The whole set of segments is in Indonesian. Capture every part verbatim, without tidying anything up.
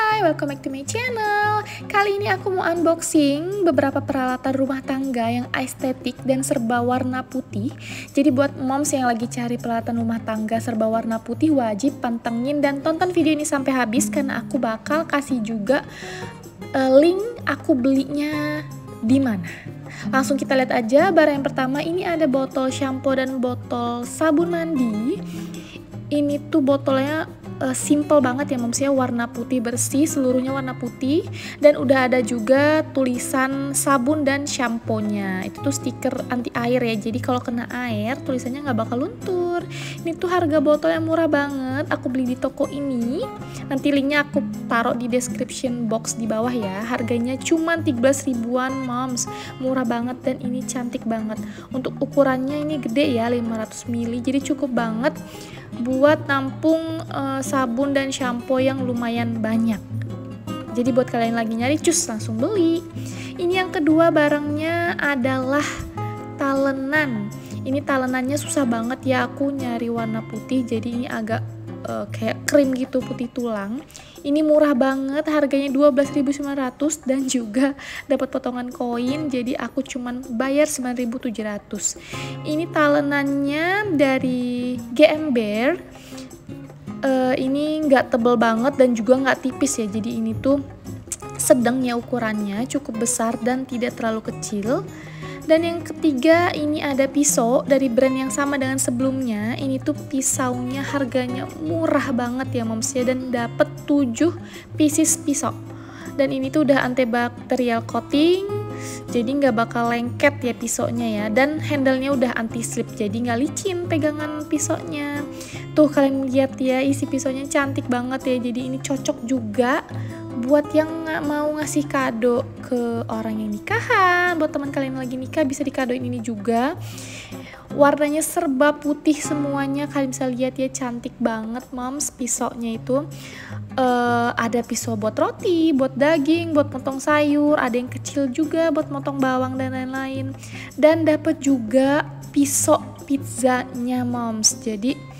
Hai, welcome back to my channel. Kali ini aku mau unboxing beberapa peralatan rumah tangga yang estetik dan serba warna putih. Jadi buat moms yang lagi cari peralatan rumah tangga serba warna putih, wajib pantengin dan tonton video ini sampai habis karena aku bakal kasih juga uh, link aku belinya di mana. Langsung kita lihat aja. Barang yang pertama ini ada botol shampoo dan botol sabun mandi. Ini tuh botolnya uh, simple banget ya moms ya, warna putih bersih, seluruhnya warna putih, dan udah ada juga tulisan sabun dan shampoo-nya. Itu tuh stiker anti air ya, jadi kalau kena air tulisannya nggak bakal luntur. Ini tuh harga botolnya murah banget, aku beli di toko ini. Nanti linknya aku taruh di description box di bawah ya. Harganya cuma tiga belas ribuan moms, murah banget dan ini cantik banget. Untuk ukurannya ini gede ya, lima ratus mililiter, jadi cukup banget buat nampung uh, sabun dan shampoo yang lumayan banyak. Jadi buat kalian lagi nyari cus langsung beli. Ini yang kedua barangnya adalah talenan. Ini talenannya susah banget ya, aku nyari warna putih, jadi ini agak uh, kayak krim gitu, putih tulang. Ini murah banget, harganya dua belas ribu sembilan ratus dan juga dapat potongan koin, jadi aku cuman bayar sembilan ribu tujuh ratus. Ini talenannya dari G M Bear. Uh, ini nggak tebel banget dan juga nggak tipis ya, jadi ini tuh sedang ya ukurannya, cukup besar dan tidak terlalu kecil. Dan yang ketiga ini ada pisau dari brand yang sama dengan sebelumnya. Ini tuh pisaunya harganya murah banget ya moms ya, dan dapat tujuh pieces pisau. Dan ini tuh udah antibacterial coating, jadi nggak bakal lengket ya pisaunya ya. Dan handle-nya udah anti slip, jadi nggak licin pegangan pisaunya. Tuh kalian lihat ya, isi pisaunya cantik banget ya. Jadi ini cocok juga buat yang nggak mau ngasih kado ke orang yang nikahan. Buat teman kalian yang lagi nikah bisa dikadoin ini juga. Warnanya serba putih semuanya, kalian bisa lihat ya, cantik banget moms. Pisaunya itu uh, ada pisau buat roti, buat daging, buat potong sayur, ada yang kecil juga buat potong bawang dan lain-lain. Dan dapat juga pisau pizzanya moms, jadi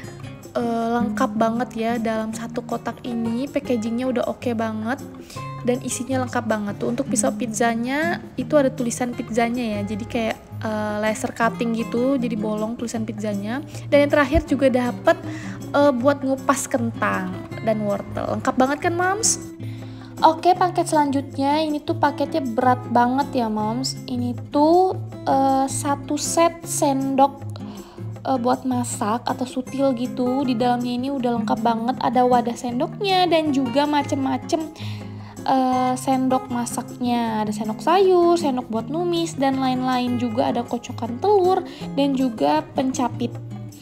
Uh, lengkap banget ya dalam satu kotak ini. Packagingnya udah oke okay banget dan isinya lengkap banget tuh. Untuk pisau pizzanya itu ada tulisan pizzanya ya, jadi kayak uh, laser cutting gitu, jadi bolong tulisan pizzanya. Dan yang terakhir juga dapet uh, buat ngupas kentang dan wortel. Lengkap banget kan moms? Oke, paket selanjutnya ini tuh paketnya berat banget ya moms. Ini tuh uh, satu set sendok Uh, buat masak atau sutil gitu. Di dalamnya ini udah lengkap banget, ada wadah sendoknya dan juga macem-macem uh, sendok masaknya. Ada sendok sayur, sendok buat numis dan lain-lain, juga ada kocokan telur dan juga pencapit.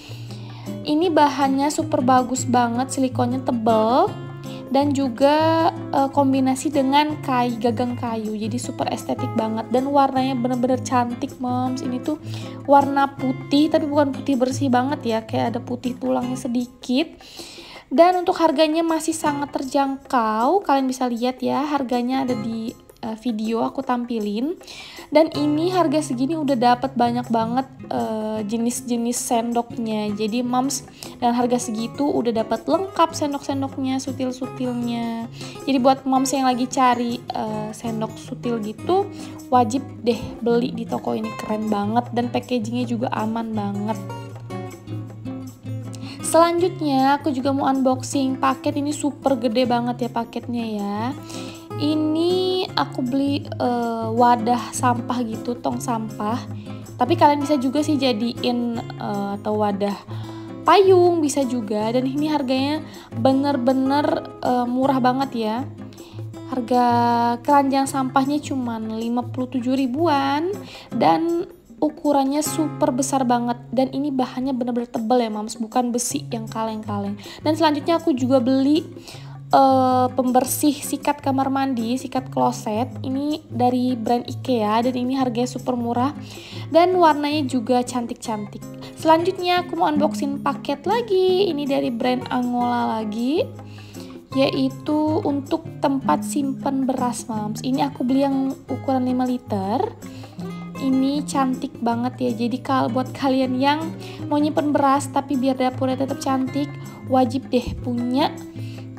Ini bahannya super bagus banget, silikonnya tebel dan juga uh, kombinasi dengan kayu, gagang kayu, jadi super estetik banget dan warnanya bener-bener cantik moms. Ini tuh warna putih tapi bukan putih bersih banget ya, kayak ada putih tulangnya sedikit. Dan untuk harganya masih sangat terjangkau, kalian bisa lihat ya, harganya ada di uh, video aku tampilin. Dan ini harga segini udah dapat banyak banget uh, jenis-jenis sendoknya. Jadi moms dengan harga segitu udah dapat lengkap sendok-sendoknya, sutil-sutilnya. Jadi buat moms yang lagi cari uh, sendok sutil gitu, wajib deh beli di toko ini, keren banget dan packagingnya juga aman banget. Selanjutnya aku juga mau unboxing paket. Ini super gede banget ya paketnya ya. Ini aku beli uh, wadah sampah gitu, tong sampah. Tapi kalian bisa juga sih jadiin uh, atau wadah payung bisa juga. Dan ini harganya bener-bener uh, murah banget ya. Harga keranjang sampahnya cuman lima puluh tujuh ribuan dan ukurannya super besar banget. Dan ini bahannya bener-bener tebal ya moms, bukan besi yang kaleng-kaleng. Dan selanjutnya aku juga beli Uh, pembersih sikat kamar mandi, sikat kloset. Ini dari brand IKEA dan ini harganya super murah dan warnanya juga cantik-cantik. Selanjutnya aku mau unboxing paket lagi. Ini dari brand Angola lagi, yaitu untuk tempat simpan beras moms. Ini aku beli yang ukuran lima liter. Ini cantik banget ya, jadi kalau buat kalian yang mau nyimpen beras tapi biar dapurnya tetap cantik, wajib deh punya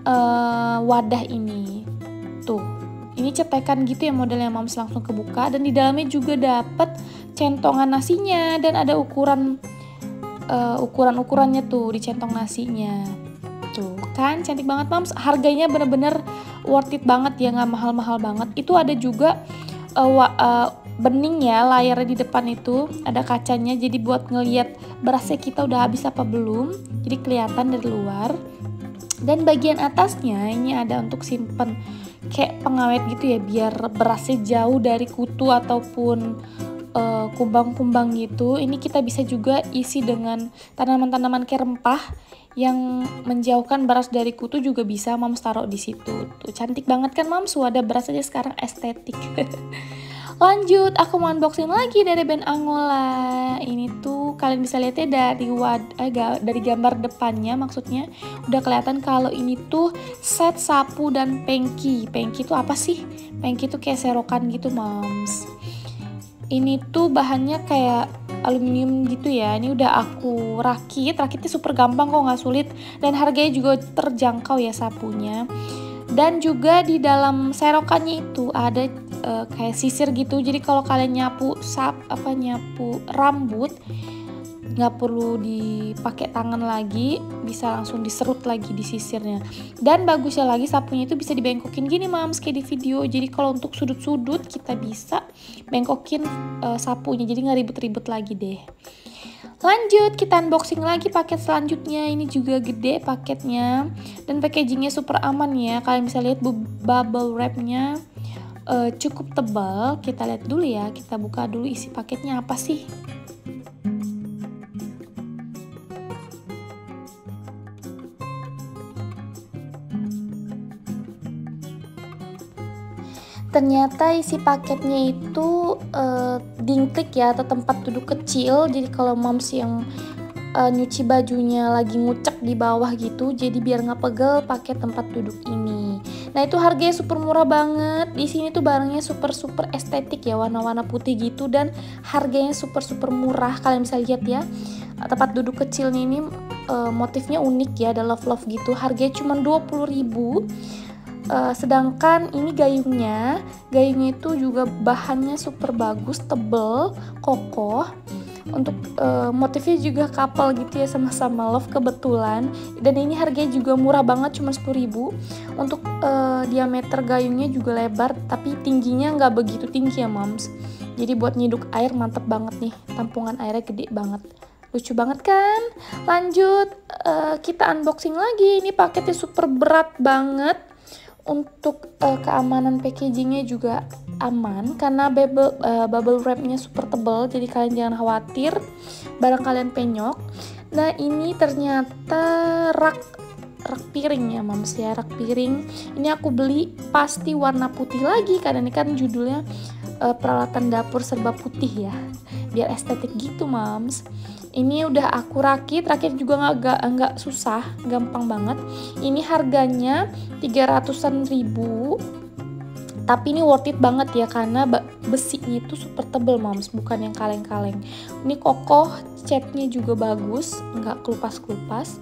uh, wadah ini. Tuh, ini cetekan gitu ya modelnya moms, langsung kebuka. Dan di dalamnya juga dapet centongan nasinya dan ada ukuran uh, ukuran-ukurannya tuh di centong nasinya. Tuh kan cantik banget moms, harganya bener-bener worth it banget ya, nggak mahal-mahal banget. Itu ada juga uh, wa, uh, bening ya, layarnya di depan itu ada kacanya, jadi buat ngeliat berasnya kita udah habis apa belum, jadi kelihatan dari luar. Dan bagian atasnya ini ada untuk simpen kayak pengawet gitu ya, biar berasnya jauh dari kutu ataupun uh, kumbang-kumbang gitu. Ini kita bisa juga isi dengan tanaman-tanaman kayak rempah yang menjauhkan beras dari kutu juga bisa moms taruh di situ. Tuh cantik banget kan moms, wadah beras aja sekarang estetik. Lanjut, aku mau unboxing lagi dari brand Angola. Ini tuh kalian bisa lihatnya dari wad eh, dari gambar depannya, maksudnya udah kelihatan kalau ini tuh set sapu dan pengki. Pengki tuh apa sih? Pengki tuh kayak serokan gitu moms. Ini tuh bahannya kayak aluminium gitu ya. Ini udah aku rakit, rakitnya super gampang kok, nggak sulit, dan harganya juga terjangkau ya sapunya. Dan juga di dalam serokannya itu ada uh, kayak sisir gitu. Jadi kalau kalian nyapu sap apa nyapu rambut nggak perlu dipakai tangan lagi, bisa langsung diserut lagi di sisirnya. Dan bagusnya lagi sapunya itu bisa dibengkokin gini mams kayak di video. Jadi kalau untuk sudut-sudut kita bisa bengkokin uh, sapunya, jadi nggak ribet-ribet lagi deh. Lanjut, kita unboxing lagi paket selanjutnya. Ini juga gede paketnya dan packagingnya super aman ya. Kalian bisa lihat bubble wrapnya uh, cukup tebal. Kita lihat dulu ya, kita buka dulu isi paketnya apa sih. Ternyata isi paketnya itu uh, dingklik ya, atau tempat duduk kecil. Jadi kalau moms yang uh, nyuci bajunya lagi ngucek di bawah gitu, jadi biar nggak pegel pakai tempat duduk ini. Nah itu harganya super murah banget. Di sini tuh barangnya super super estetik ya, warna-warna putih gitu, dan harganya super super murah. Kalian bisa lihat ya, tempat duduk kecilnya ini uh, motifnya unik ya, ada love love gitu. Harganya cuma dua puluh ribu. Uh, sedangkan ini gayungnya, gayungnya itu juga bahannya super bagus, tebel, kokoh. Untuk uh, motifnya juga couple gitu ya, sama-sama love kebetulan. Dan ini harganya juga murah banget, cuma sepuluh ribu. Untuk uh, diameter gayungnya juga lebar, tapi tingginya nggak begitu tinggi ya moms. Jadi buat nyiduk air mantep banget nih, tampungan airnya gede banget. Lucu banget kan? Lanjut, uh, kita unboxing lagi. Ini paketnya super berat banget. Untuk uh, keamanan packagingnya juga aman karena bubble, uh, bubble wrapnya super tebal, jadi kalian jangan khawatir barang kalian penyok. Nah ini ternyata rak rak piring ya moms ya, rak piring. Ini aku beli pasti warna putih lagi karena ini kan judulnya uh, peralatan dapur serba putih ya, biar estetik gitu moms. Ini udah aku rakit, rakit juga nggak nggak susah, gampang banget. Ini harganya tiga ratusan ribu, tapi ini worth it banget ya karena besinya itu super tebel moms, bukan yang kaleng-kaleng. Ini kokoh, catnya juga bagus, nggak kelupas-kelupas.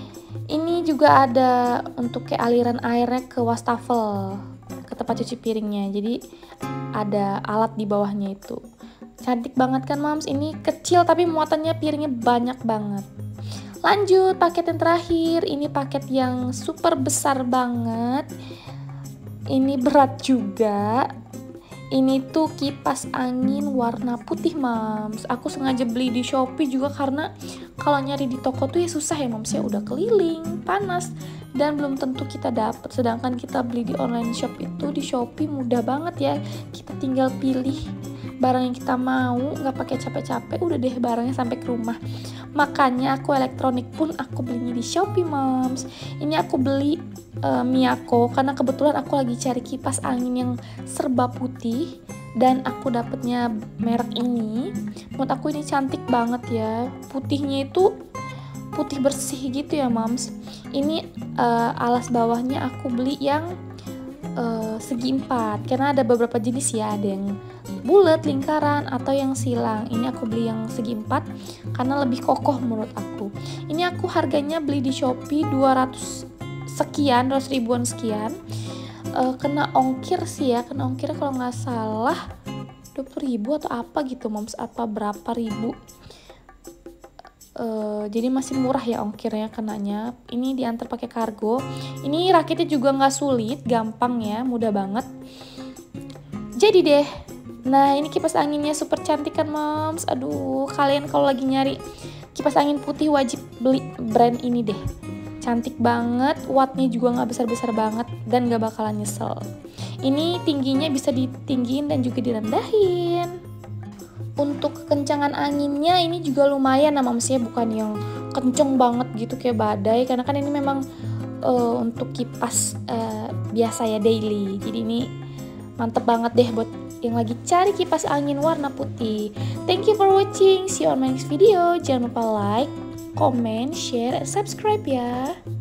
Ini juga ada untuk kayak aliran airnya ke wastafel, ke tempat cuci piringnya. Jadi ada alat di bawahnya itu. Cantik banget kan moms, ini kecil tapi muatannya piringnya banyak banget. Lanjut, paket yang terakhir. Ini paket yang super besar banget. Ini berat juga. Ini tuh kipas angin warna putih moms. Aku sengaja beli di Shopee juga karena kalau nyari di toko tuh ya susah ya moms ya, udah keliling, panas, dan belum tentu kita dapet. Sedangkan kita beli di online shop itu di Shopee mudah banget ya. Kita tinggal pilih barang yang kita mau, nggak pakai capek-capek, udah deh barangnya sampai ke rumah. Makanya aku elektronik pun aku belinya di Shopee moms. Ini aku beli uh, Miyako karena kebetulan aku lagi cari kipas angin yang serba putih dan aku dapetnya merek ini. Menurut aku ini cantik banget ya, putihnya itu putih bersih gitu ya moms. Ini uh, alas bawahnya aku beli yang uh, segi empat karena ada beberapa jenis ya, ada yang bulat, lingkaran, atau yang silang. Ini aku beli yang segi empat karena lebih kokoh menurut aku. Ini aku harganya beli di Shopee dua ratus sekian, dua ratus ribuan sekian. Uh, kena ongkir sih ya, kena ongkir kalau nggak salah dua puluh ribu atau apa gitu moms, apa berapa ribu. Uh, jadi masih murah ya ongkirnya kenanya. Ini diantar pakai kargo. Ini rakitnya juga nggak sulit, gampang ya, mudah banget. Jadi deh, nah ini kipas anginnya super cantik kan moms. Aduh, kalian kalau lagi nyari kipas angin putih wajib beli brand ini deh. Cantik banget, wattnya juga nggak besar-besar banget dan nggak bakalan nyesel. Ini tingginya bisa ditinggiin dan juga direndahin. Untuk kekencangan anginnya ini juga lumayan, nah mamsnya bukan yang kenceng banget gitu kayak badai, karena kan ini memang uh, untuk kipas uh, biasa ya, daily. Jadi ini mantep banget deh buat yang lagi cari kipas angin warna putih. Thank you for watching, see you on my next video. Jangan lupa like, comment, share, and subscribe ya.